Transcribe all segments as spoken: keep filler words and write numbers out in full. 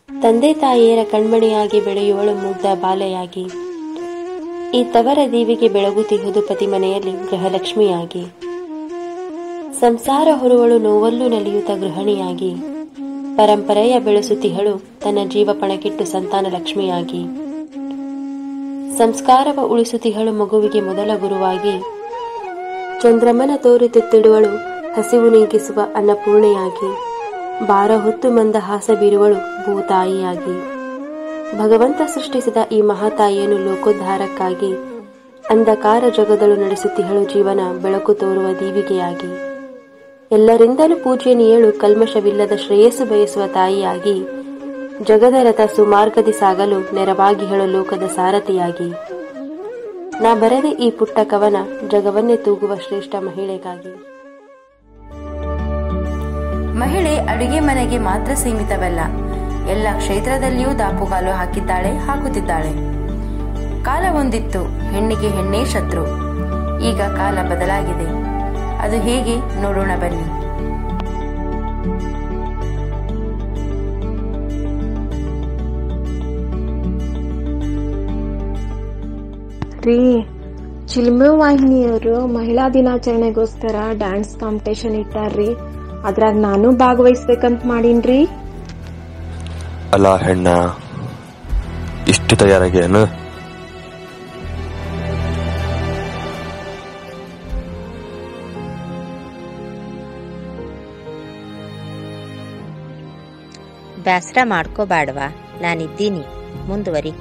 ತಂದೆ ತಾಯಿಯರ ಕಣ್ಮಣಿಯಾಗಿ ಬೆಳೆಯುವಳು ಮುಗ್ಧ ಬಾಲೆಯಾಗಿ. ಈ ತವರ ದೀವಿಗೆ ಬೆಳಗುತ್ತಿಹುದು ಪತಿ ಮನೆಯಲ್ಲಿ ಗೃಹಲಕ್ಷ್ಮಿಯಾಗಿ. ಸಂಸಾರ ಹೊರುವಳು ನೋವಲ್ಲೂ ನಲಿಯುತ್ತ ಗೃಹಿಣಿಯಾಗಿ. ಪರಂಪರೆಯ ಬೆಳೆಸುತ್ತಿಹಳು ತನ್ನ ಜೀವ ಪಣಕ್ಕಿಟ್ಟು ಸಂತಾನ ಲಕ್ಷ್ಮಿಯಾಗಿ. ಸಂಸ್ಕಾರವ ಉಳಿಸುತ್ತಿಹಳು ಮಗುವಿಗೆ ಮೊದಲ ಗುರುವಾಗಿ. ಚಂದ್ರಮನ ತೋರುತ್ತಿಡುವಳು ಹಸಿವು ನೀಗಿಸುವ ಅನ್ನಪೂರ್ಣೆಯಾಗಿ. ಭಾರ ಹೊತ್ತು ಮಂದಹಾಸ ಬೀರುವಳು ಭೂತಾಯಿಯಾಗಿ. ಭಗವಂತ ಸೃಷ್ಟಿಸಿದ ಈ ಮಹಾತಾಯಿಯನ್ನು ಲೋಕೋದ್ಧಾರಕ್ಕಾಗಿ ಅಂಧಕಾರ ಜಗದಳು ನಡೆಸುತ್ತಿಹಳು ಜೀವನ ಬೆಳಕು ತೋರುವ ದೀವಿಗೆಯಾಗಿ. ಎಲ್ಲರಿಂದಲೂ ಪೂಜ್ಯನೀಯಳು ಕಲ್ಮಶವಿಲ್ಲದ ಶ್ರೇಯಸ್ಸು ಬಯಸುವ ತಾಯಿಯಾಗಿ. ಜಗದ ರಥ ಸುಮಾರ್ಗದಿ ಸಾಗಲು ನೆರವಾಗಿಹಳು ಲೋಕದ ಸಾರಥಿಯಾಗಿ. ನಾ ಬರೆದ ಈ ಪುಟ್ಟ ಕವನ ಜಗವನ್ನೇ ತೂಗುವ ಶ್ರೇಷ್ಠ ಮಹಿಳೆಗಾಗಿ. ಮಹಿಳೆ ಅಡುಗೆ ಮನೆಗೆ ಮಾತ್ರ ಸೀಮಿತವಲ್ಲ, ಎಲ್ಲ ಕ್ಷೇತ್ರದಲ್ಲಿಯೂ ದಾಪುಗಾಲು ಹಾಕಿದ್ದಾಳೆ, ಹಾಕುತ್ತಿದ್ದಾಳೆ. ಕಾಲ ಒಂದಿತ್ತು ಹೆಣ್ಣಿಗೆ ಹೆಣ್ಣೇ ಶತ್ರು. ಈಗ ಕಾಲ ಬದಲಾಗಿದೆ. ಅದು ಹೇಗೆ ನೋಡೋಣ ಬನ್ನಿ. ರೀ, ಚಿಲ್ಮೆ ವಾಹಿನಿಯವರು ಮಹಿಳಾ ದಿನಾಚರಣೆಗೋಸ್ಕರ ಡ್ಯಾನ್ಸ್ ಕಾಂಪಿಟೇಷನ್ ಇಟ್ಟಾರ್ರಿ. ಅದ್ರಾಗ ನಾನು ಭಾಗವಹಿಸ್ಬೇಕಂತ ಮಾಡೀನ್ರಿ. ಅಲ್ಲ ಹೆಣ್ಣ, ಇಷ್ಟು ತಯಾರಾಗೇನು? ಬ್ಯಾಸರ ಮಾಡ್ಕೋಬೇಡವಾ, ನಾನಿದ್ದೀನಿ, ಮುಂದುವರಿ.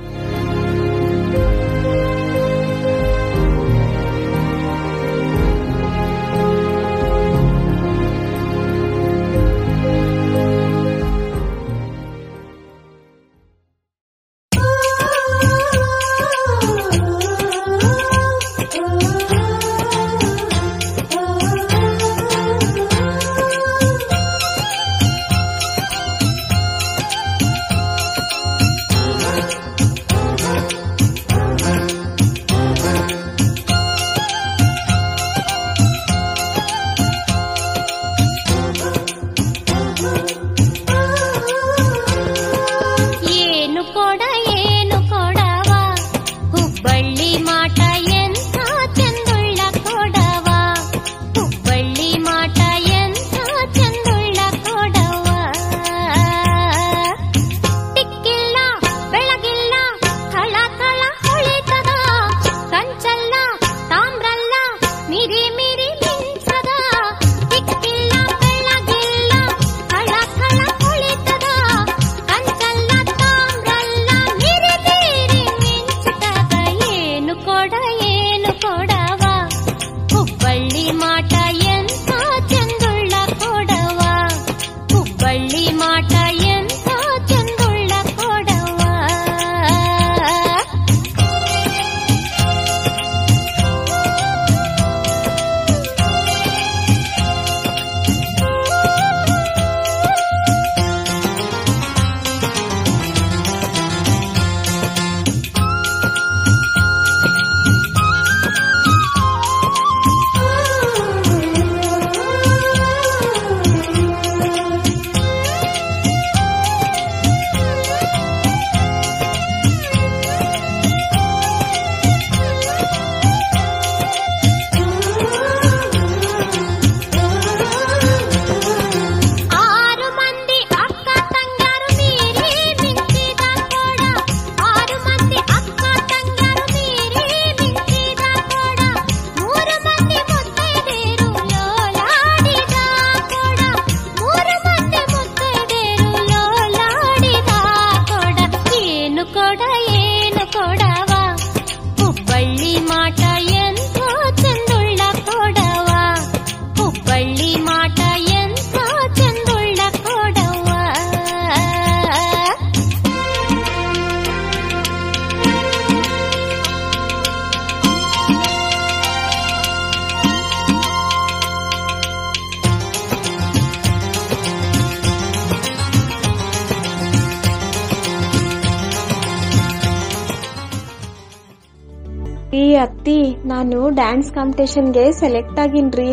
ಈ ಅತ್ತಿ, ನಾನು ಡ್ಯಾನ್ಸ್ ಕಾಂಪಿಟೇಷನ್ಗೆ ಸೆಲೆಕ್ಟ್ ಆಗಿನ್ರಿ.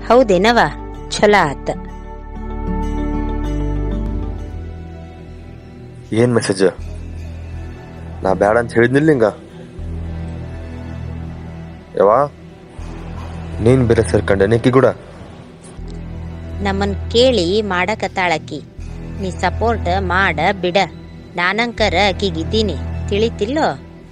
ಹೌದೇನವ, ಛಲ ಆತ. ಏನ್ ಮೆಸೇಜ್? ನಾ ಬ್ಯಾಡ ಅಂತ ಹೇಳಿದ್ನಿಲ್ಲ ಹಿಂಗ. ಯವಾ ನೀನ್ ಬೇರೆ ಸೇರ್ಕೊಂಡೇನಿಕ್ಕಿ ಕೂಡ ನಮ್ಮನ್ ಕೇಳಿ ಮಾಡಕತ್ತಾಳಕಿ. ನೀ ಸಪೋರ್ಟ್ ಮಾಡ ಬಿಡ, ನಾನಂಕರ ಅಕಿಗಿದ್ದೀನಿ, ತಿಳಿತಿಲ್ಲೋ?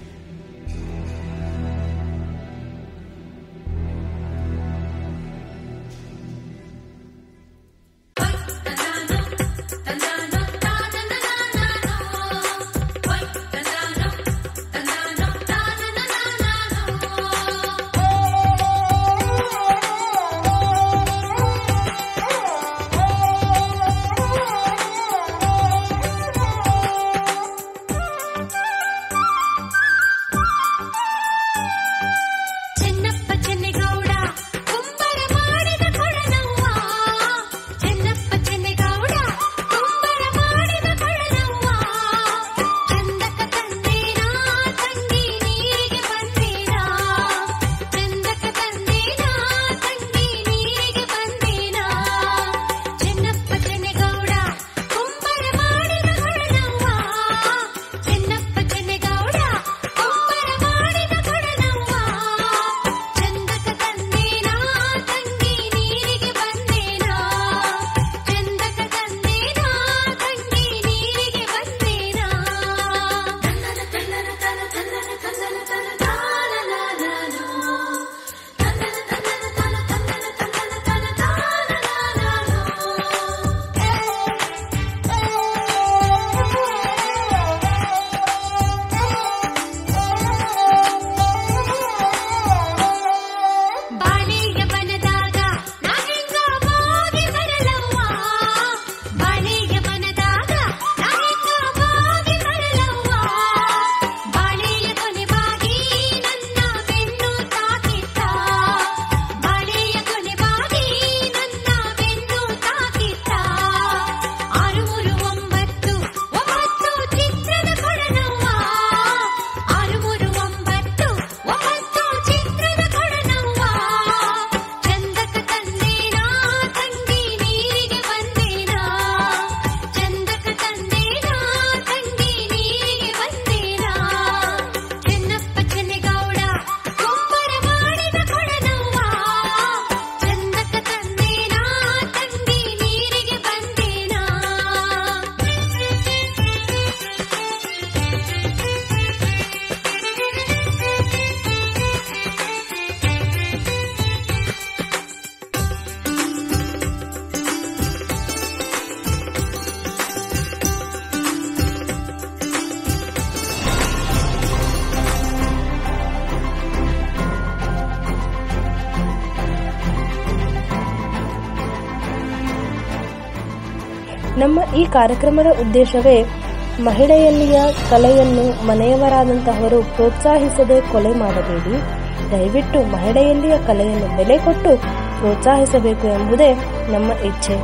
ನಮ್ಮ ಈ ಕಾರ್ಯಕ್ರಮದ ಉದ್ದೇಶವೇ ಮಹಿಳೆಯಲ್ಲಿಯ ಕಲೆಯನ್ನು ಮನೆಯವರಾದಂತಹವರು ಪ್ರೋತ್ಸಾಹಿಸದೆ ಕೊಲೆ ಮಾಡಬೇಡಿ, ದಯವಿಟ್ಟು ಮಹಿಳೆಯಲ್ಲಿಯ ಕಲೆಯನ್ನು ಬೆಲೆ ಕೊಟ್ಟು ಪ್ರೋತ್ಸಾಹಿಸಬೇಕು ಎಂಬುದೇ ನಮ್ಮ ಇಚ್ಛೆ.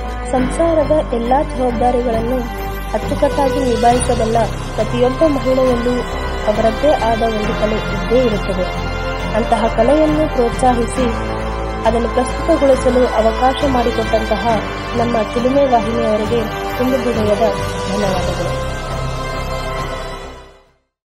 ಸಂಸಾರದ ಎಲ್ಲಾ ಜವಾಬ್ದಾರಿಗಳನ್ನು ಅಚ್ಚುಕಟ್ಟಾಗಿ ನಿಭಾಯಿಸಬಲ್ಲ ಪ್ರತಿಯೊಬ್ಬ ಮಹಿಳೆಯಲ್ಲೂ ಅವರದ್ದೇ ಆದ ಒಂದು ಕಲೆ ಇದ್ದೇ ಇರುತ್ತದೆ. ಅಂತಹ ಕಲೆಯನ್ನು ಪ್ರೋತ್ಸಾಹಿಸಿ ಅದನ್ನು ಪ್ರಸ್ತುತಗೊಳಿಸಲು ಅವಕಾಶ ಮಾಡಿಕೊಟ್ಟಂತಹ ನಮ್ಮ ಚಿಲುಮೆ ವಾಹಿನಿಯವರಿಗೆ ತುಂಬ ಹೃದಯದ ಧನ್ಯವಾದಗಳು.